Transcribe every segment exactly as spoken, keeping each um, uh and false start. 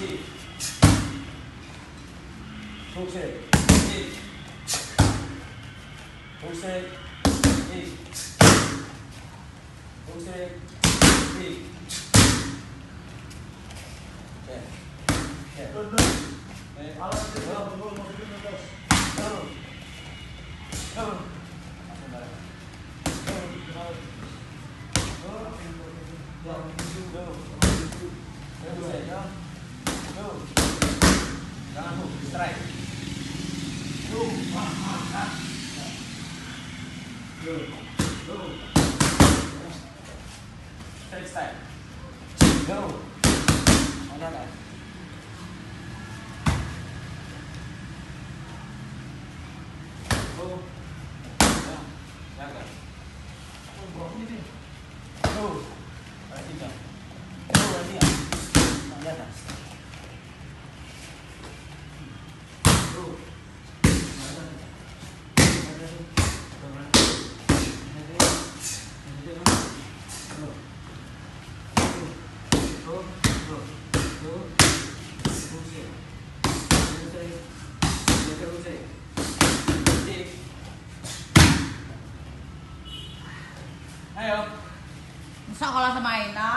Ayo. Masa kalau sama Aina?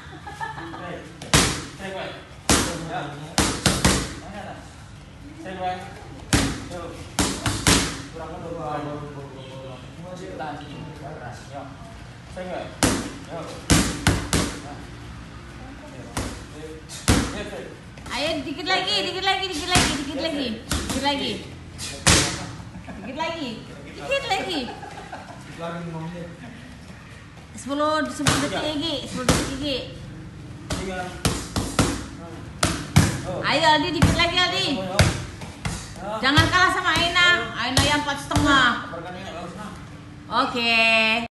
Saya gue. Ya. Mana ada? Saya gue. Yo. Kurang dua. Masih lanjut. Keras. Yo. Saya gue. Yo. Ayo dikit lagi, dikit lagi, dikit lagi, dikit lagi, dikit lagi, dikit lagi, dikit lagi. Sepuluh, sepuluh detik lagi, sepuluh detik lagi. Ayo Aldi, dikit lagi Aldi. Jangan kalah sama Aina. Aina yang empat setengah. Oke.